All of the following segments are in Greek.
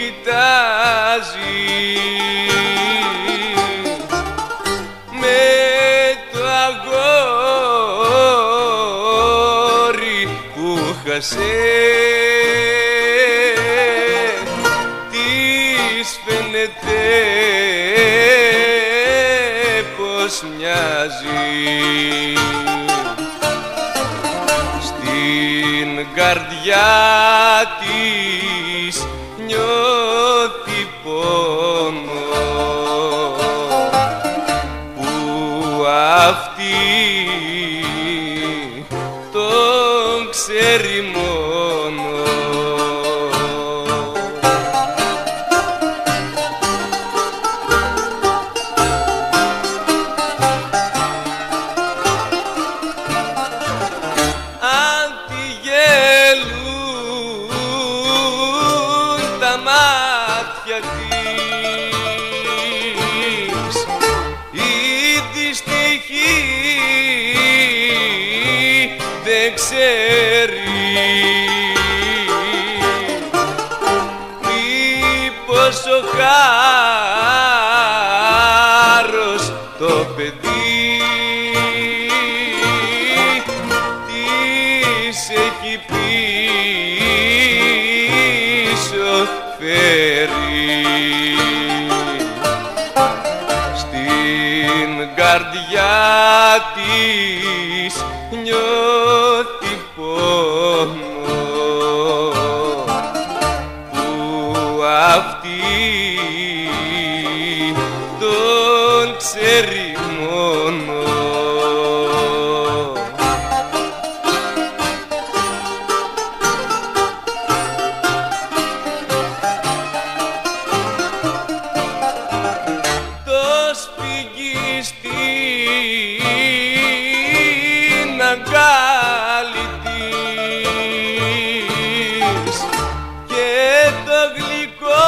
κοιτάζει με το αγόρι που χασε. Της φαίνεται πως μοιάζει. Στην καρδιά της νιώθει πόνο που αυτή τον ξέρει μόνο. Μάτια της η δυστυχή δεν ξέρει μήπως ο χάρος το παιδί της έχει πίσω φέρει. Στην καρδιά της νιώθει πόνο που αυτή τον ξέρει μόνο. Στην αγκάλι της και το γλυκό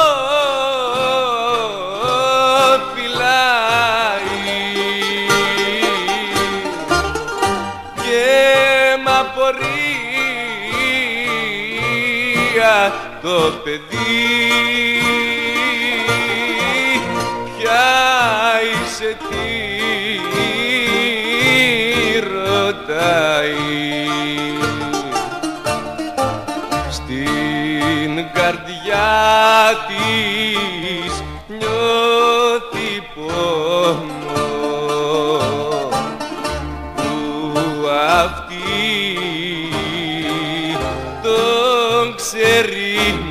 φυλάει και μ' απορία το παιδί ποια είσαι, τι ρωτάει. Στην καρδιά της νιώθει πόνο που αυτή τον ξέρει